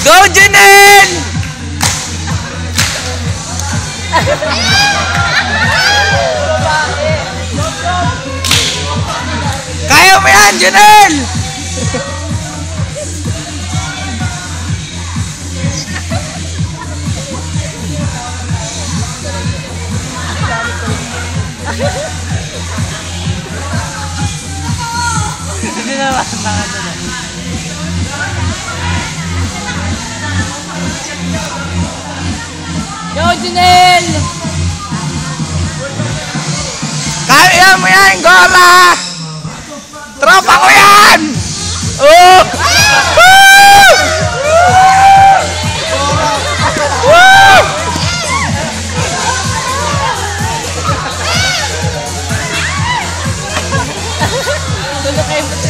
Go, Junel! Kaya mo yan, Junel! Hindi naman, mga doon. Go, Junel! Kaya mo yan, Gora! Tropa ko yan! Oh! Woo! Woo! Tulog kayo.